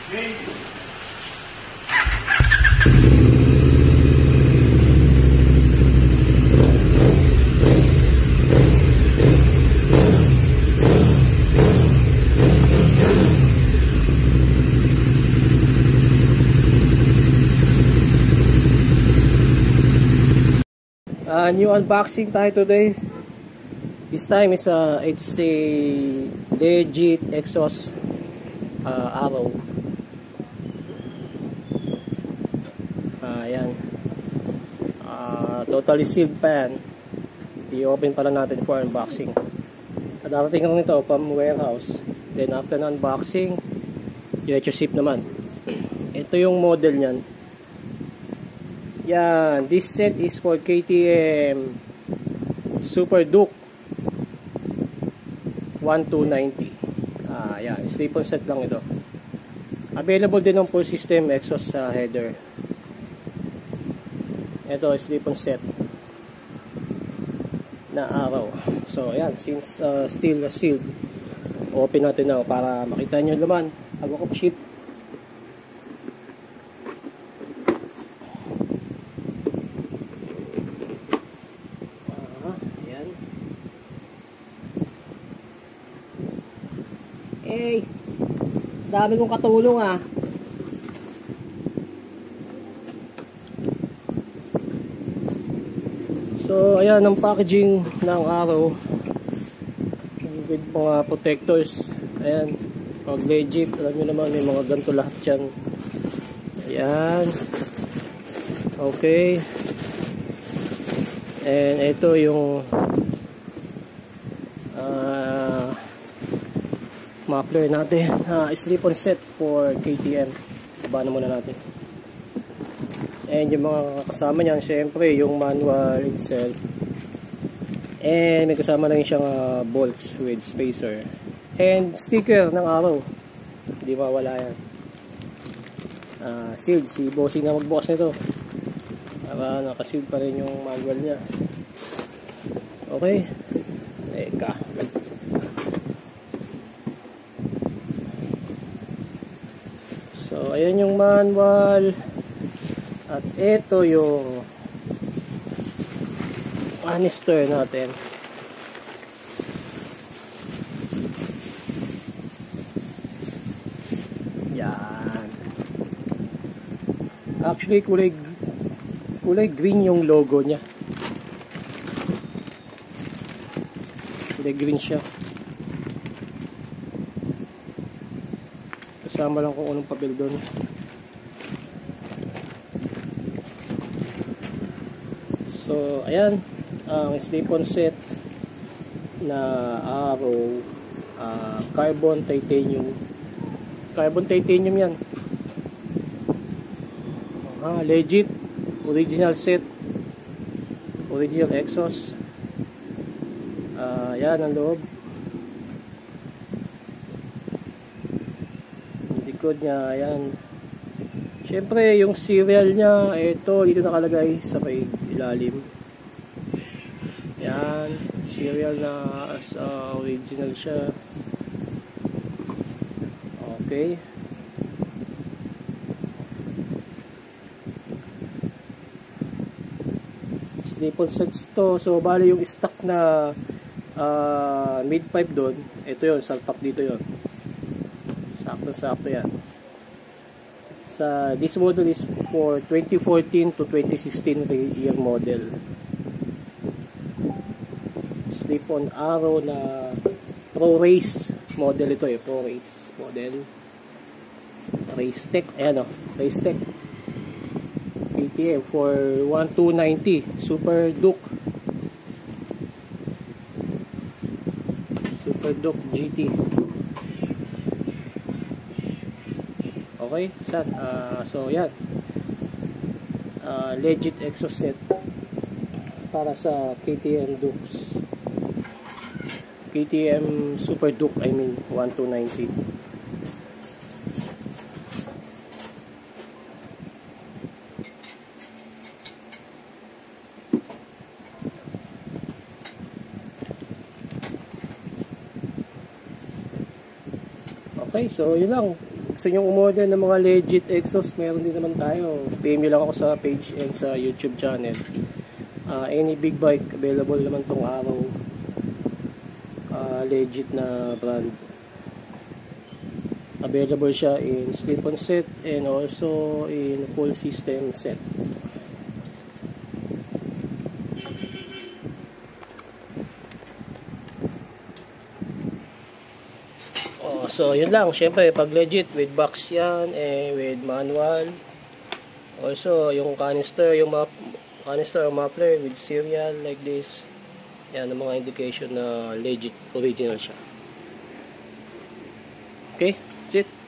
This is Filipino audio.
New unboxing tayo today. This time is it's a legit exhaust arrow. Ayan. Totally sealed pan. I-open pala natin for unboxing. Darating lang ito from warehouse. Then after na unboxing, diretso ship naman. Ito yung model niyan. Yan, this set is for KTM Super Duke 1290. Yan, slip-on set lang ito. Available din ng full system exhaust sa header. Ito, slip-on set na araw. So, ayan, since still sealed, open natin na para makita nyo naman bago ko ship. Eh, dami kong katulong ah. So, ayan ang packaging ng araw with mga protectors. Ayan, pag legit, alam nyo naman may mga ganito lahat yan. Ayan. Okay. And ito yung muffler natin, slip-on set for KTM. Baba muna natin. And yung mga kasama niyan, syempre yung manual itself. And may kasama na rin siyang bolts with spacer. And sticker ng araw. Hindi mawala yan. Sealed. Si bossing na magbukas nito. Para nakasealed pa rin yung manual niya. Okay. Eka. So, ayan yung manual. At ito yung canister natin. Yan. Actually, kulay green yung logo niya. Kulay green siya. Kasama lang kung anong papel doon. So, ayan ang slip-on set na arrow, carbon titanium. Carbon titanium yan. Legit, original set, original exhaust. Yan ang loob. Likod niya, ayan. Syempre yung serial niya, ito dito nakalagay sa may ilalim. Yan, serial na sa original siya. Okay. Slip-on sets to. So bali yung stock na mid pipe doon, ito yun, salpak dito yun. Sakto yan. This model is for 2014 to 2016 year model. Slip-on arrow na Pro Race model ito eh. Pro Race model. Race Tech. Ayan o. Race Tech. KTM for 1290. Super Duke. Super Duke GT. Okay, so yan, legit exhaust set para sa KTM Dukes, KTM Super Duke, I mean 1290. Okay, so yun lang. gusto nyo umorder ng mga legit exhaust, meron din naman tayo. PM nyo lang ako sa page and sa YouTube channel. Any big bike available naman tong araw. Legit na brand. Available siya in slip-on set and also in full system set. So yun lang, syempre pag legit with box yan with manual. Also yung canister, canister or muffler with serial like this. Yan ang mga indication na legit original siya. Okay, that's it.